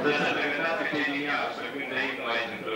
Lăsăm pe vedată că e din ea, să când de aici nu mai sunt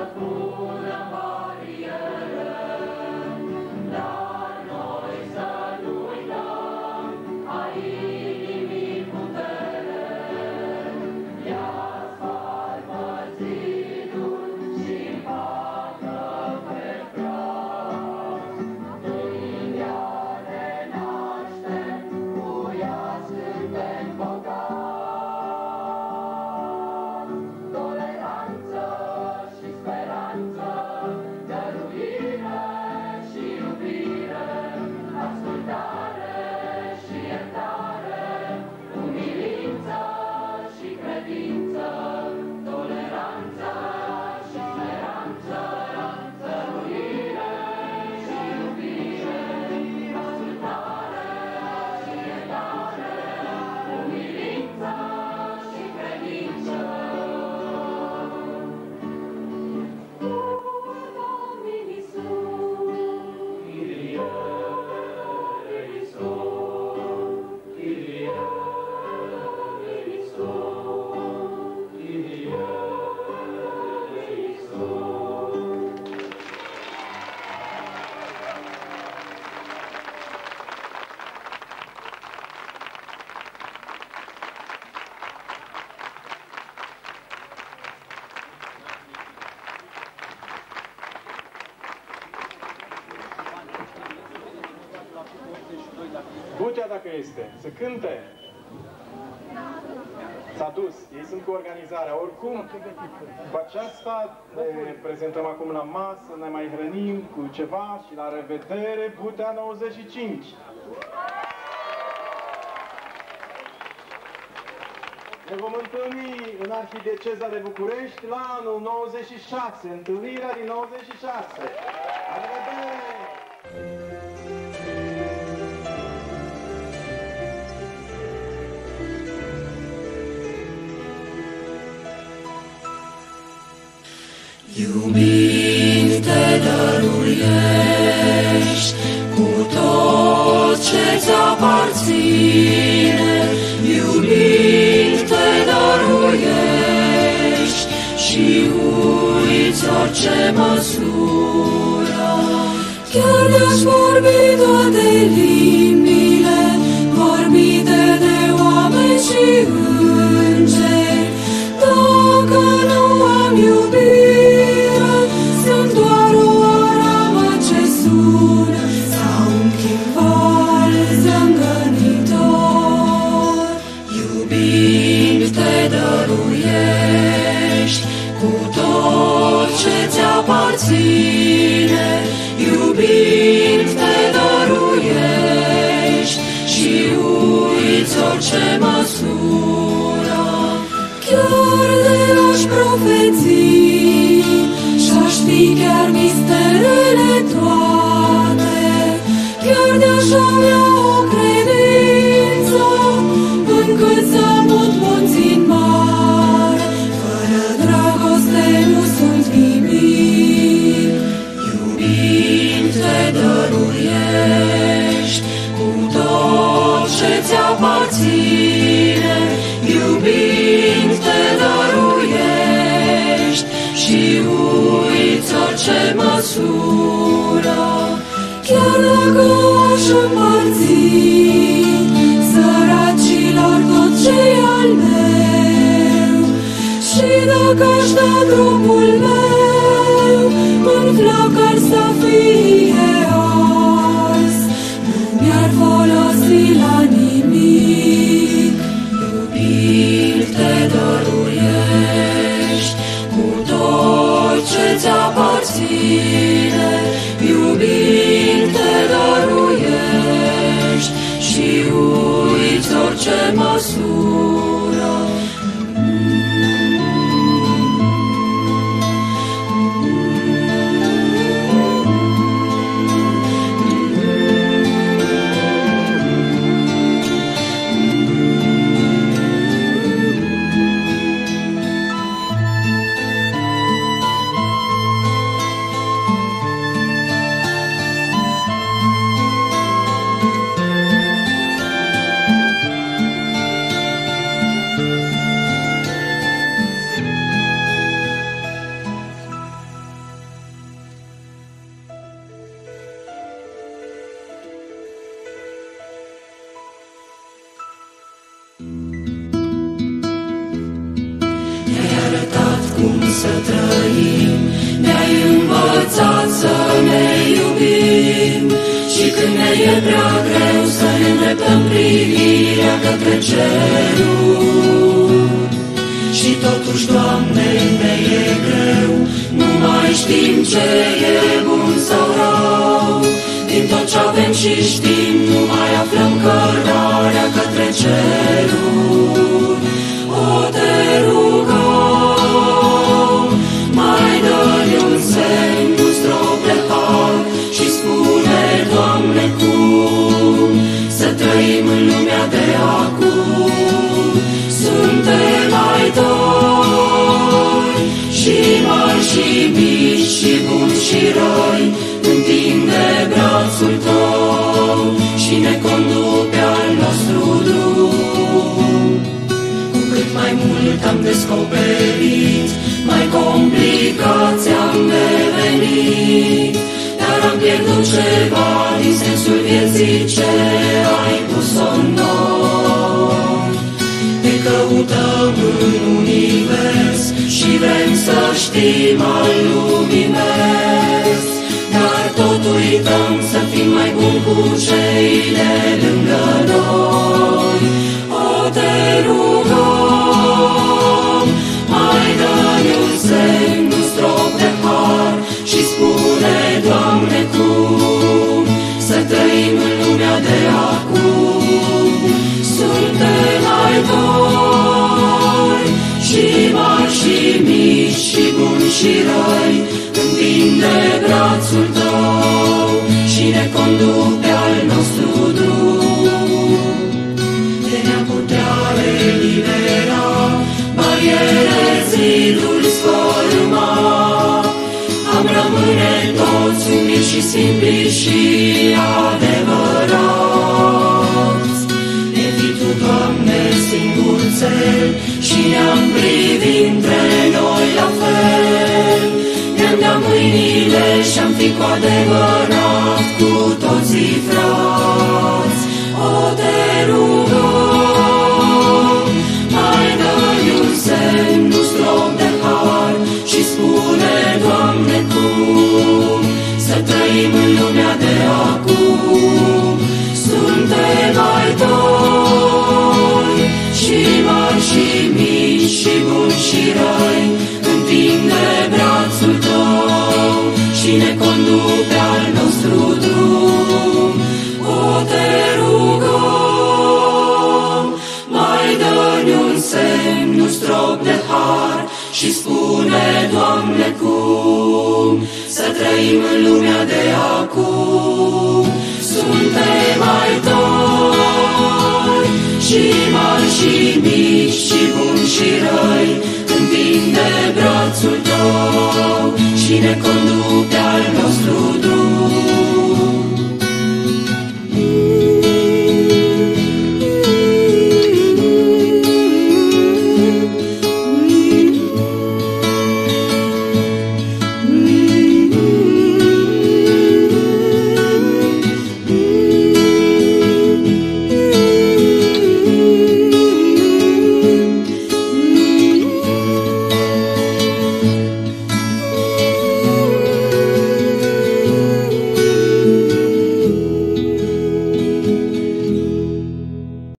Dar noi să Butea, dacă este, să cânte. S-a dus, ei sunt cu organizarea. Oricum, cu aceasta ne prezentăm acum la masă, ne mai hrănim cu ceva și la revedere, Butea 95! Ne vom întâlni în Arhidieceza de București la anul 96, întâlnirea din 96. La revedere! Iubind te dăruiești cu tot ce-ți aparține, iubind te dăruiești și uiți orice măsură. Chiar de-aș vorbi toate limbile, vorbite de oameni și îngeri, dacă nu am iubire, sunt doar o aramă ce sună sau un chimval zângănitor. Iubind te dăruiești cu tot ce-ți aparține, iubind te dăruiești și uiți orice măsură. Chiar de-aș profeții și-aș ști chiar misterele toate, chiar de-aș avea o credință încât să mut munții în mare, fără dragoste nu sunt nimic. Iubind te dăruiești cu tot ce-ți aparține, iubind te dăruiești și uiți orice măsură. Chiar dacă aș împărți săracilor tot ce-i al meu și dacă aș da trupul meu în flacări să fie ars, nu mi-ar folosi la nimic. Iubind te dăruiești cu tot ce-ți aparține, iubind te dăruiești și uiți orice măsură. Să trăim, ne-ai învățat să ne iubim și când ne e prea greu să ne îndreptăm privirea către cerul. Și totuși, Doamne, ne e greu, nu mai știm ce e bun sau rău. Din tot ce avem și știm, nu mai aflăm cărarea către cerul. O, te rugăm, mai dă-ne un semn, un strop de har și spune, Doamne, cum să trăim în lumea de acum. Suntem ai Tăi și mari și mici și buni și răi, întinde brațul Tău și ne conduc pe al nostru drum. Cu cât mai mult am descoperit, mai complicați am devenit, dar am pierdut ceva din sensul vieții ce ai pus-o în noi. Te căutăm în univers și vrem să știm al lumii mers, dar tot uităm să fim mai bun cu cei de lângă noi. O, te rugăm, mai dă-ne un semn, un strop de har și spune, Doamne, cum să trăim în lumea de acum. Suntem ai Tăi și mari și mici și buni și răi, întinde brațul Tău și ne conduc pe al nostru drum. De ne-am putea elibera bariere, ziduri sfărâma, am rămâne toți umili și simpli și adevărați. Ne fi Tu, Doamne, singur cel și ne-am privit între noi la fel. Ne-am dat mâinile și-am fi cu adevărat cu toții frați. O, te rugăm, mai dă-ne un semn, un strop de har și spune, Doamne, cum să trăim în lumea de acum. Suntem ai Tăi și mari și mici și buni și răi, întinde brațul Tău și ne conduc pe al nostru drum. O, te rugăm, mai dă-ne un semn, un strop de har și spune, Doamne, cum să trăim în lumea de acum. Suntem ai Tăi și mari și mici și buni și răi, întinde brațul Tău și ne conduc